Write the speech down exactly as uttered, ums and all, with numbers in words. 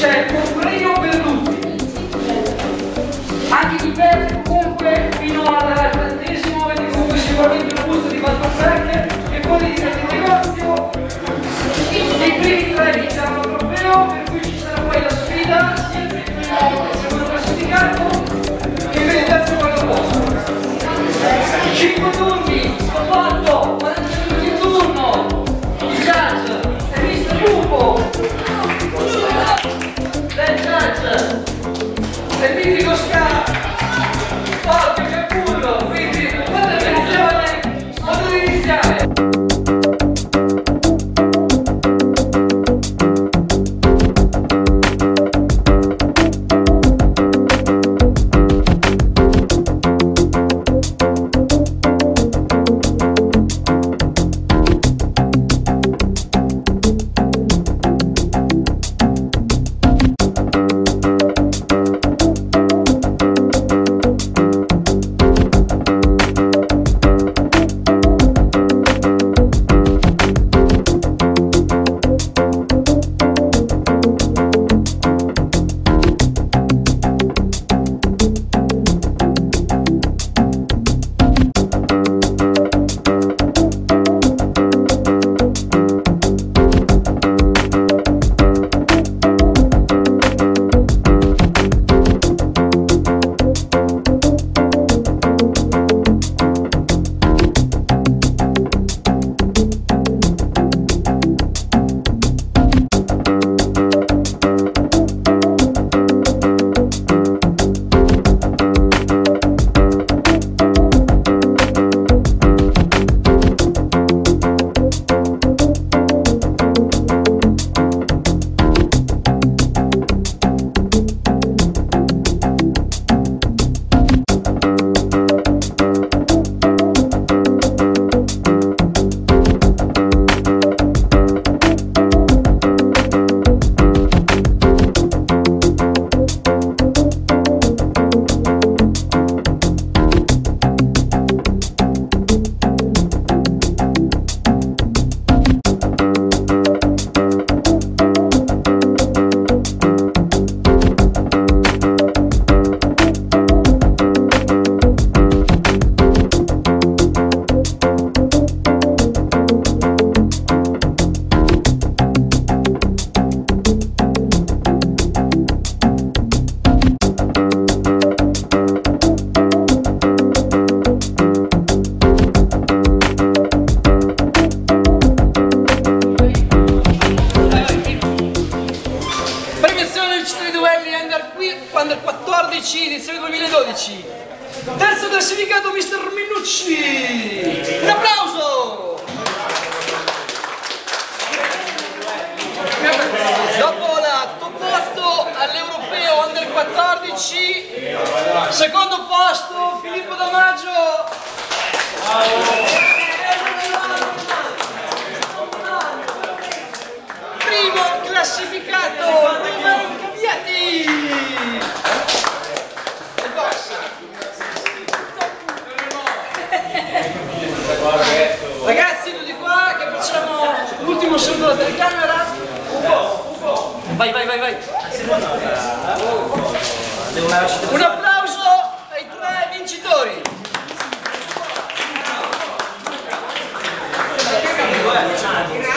c'è un premio per tutti, anche chi perde comunque fino al trentesimo, vedi comunque sicuramente un busto di Valtorfecche e poi di negozio. I primi tre vinceranno il trofeo, per cui ci sarà poi la sfida sia per il primo che il secondo classificato che per il terzo quello posto. cinque turni, ho fatto quaranta minuti in turno, il judge è mister Lupo, del judge è il mitico Ska, Occhio Capullo, quindi quando è giovane, modo di iniziare. Under quattordici, edizione duemiladodici. Terzo classificato mister Minucci. Un applauso! Dopo la top otto all'Europeo Under quattordici, secondo posto Filippo Damaggio. Primo classificato numero Cambiati. Ragazzi, tutti qua che facciamo l'ultimo saluto alla telecamera. Vai, vai, vai, vai. Un applauso ai tre vincitori.